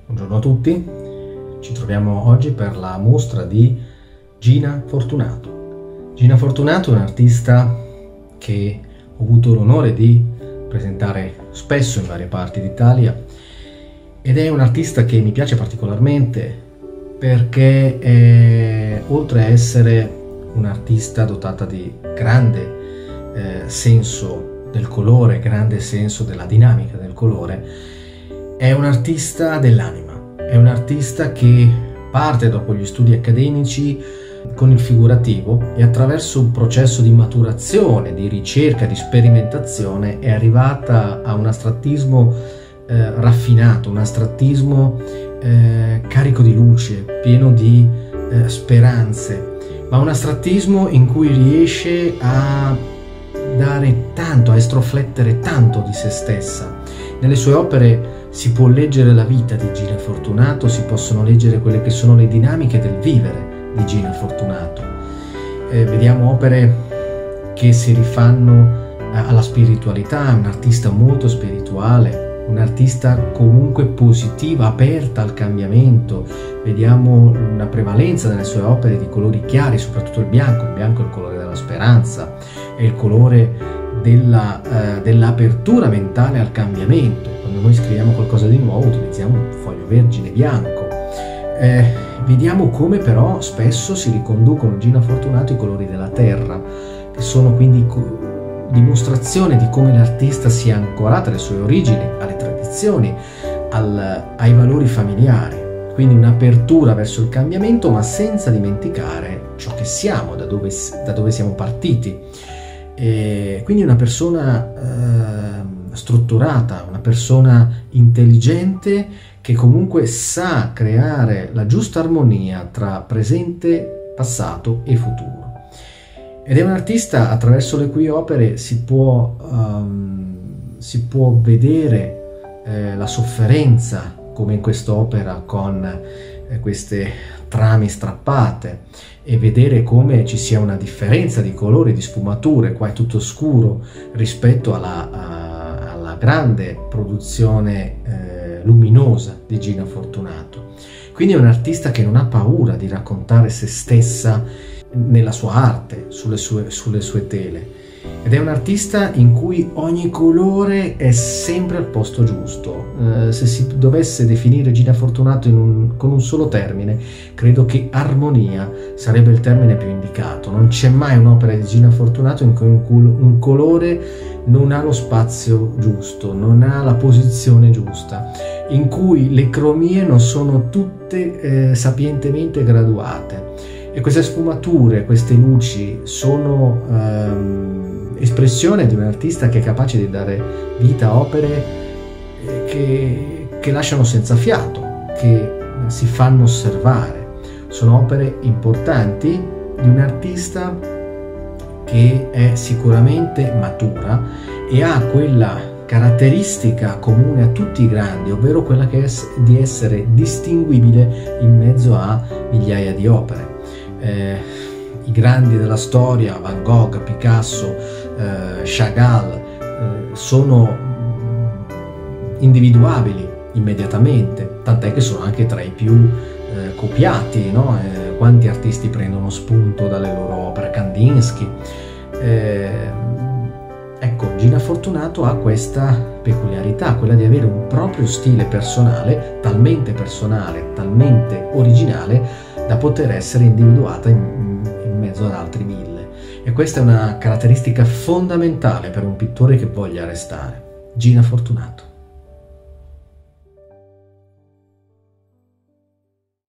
Buongiorno a tutti, ci troviamo oggi per la mostra di Gina Fortunato. Gina Fortunato è un'artista che ho avuto l'onore di presentare spesso in varie parti d'Italia ed è un'artista che mi piace particolarmente perché oltre a essere un'artista dotata di grande senso del colore, grande senso della dinamica del colore, è un artista dell'anima, è un artista che parte dopo gli studi accademici con il figurativo e attraverso un processo di maturazione, di ricerca, di sperimentazione è arrivata a un astrattismo raffinato, un astrattismo carico di luce, pieno di speranze, ma un astrattismo in cui riesce a dare tanto, a estroflettere tanto di se stessa. Nelle sue opere si può leggere la vita di Gina Fortunato, si possono leggere quelle che sono le dinamiche del vivere di Gina Fortunato. Vediamo opere che si rifanno alla spiritualità, un artista molto spirituale, un'artista comunque positiva, aperta al cambiamento. Vediamo una prevalenza nelle sue opere di colori chiari, soprattutto il bianco è il colore della speranza, è il colore dell'apertura mentale al cambiamento. Quando noi scriviamo qualcosa di nuovo utilizziamo un foglio vergine bianco. Vediamo come però spesso si riconducono in Gina Fortunato i colori della terra, che sono quindi dimostrazione di come l'artista sia ancorata alle sue origini, alle tradizioni, ai valori familiari. Quindi un'apertura verso il cambiamento, ma senza dimenticare ciò che siamo, da dove siamo partiti. Quindi una persona strutturata, una persona intelligente che comunque sa creare la giusta armonia tra presente, passato e futuro. Ed è un artista attraverso le cui opere si può vedere la sofferenza, come in quest'opera con queste trame strappate, e vedere come ci sia una differenza di colori, di sfumature. Qua è tutto scuro rispetto alla grande produzione luminosa di Gina Fortunato. Quindi è un artista che non ha paura di raccontare se stessa nella sua arte, sulle sue tele. Ed è un artista in cui ogni colore è sempre al posto giusto. Se si dovesse definire Gina Fortunato con un solo termine, credo che armonia sarebbe il termine più indicato. Non c'è mai un'opera di Gina Fortunato in cui un colore non ha lo spazio giusto, non ha la posizione giusta, in cui le cromie non sono tutte sapientemente graduate. E queste sfumature, queste luci sono espressione di un artista che è capace di dare vita a opere che lasciano senza fiato, che si fanno osservare. Sono opere importanti di un artista che è sicuramente matura e ha quella caratteristica comune a tutti i grandi, ovvero quella che è di essere distinguibile in mezzo a migliaia di opere. I grandi della storia, Van Gogh, Picasso, Chagall, sono individuabili immediatamente, tant'è che sono anche tra i più copiati, no? Quanti artisti prendono spunto dalle loro opere, Kandinsky. Ecco, Gina Fortunato ha questa peculiarità, quella di avere un proprio stile personale, talmente originale da poter essere individuata in mezzo ad altri mille. E questa è una caratteristica fondamentale per un pittore che voglia restare. Gina Fortunato.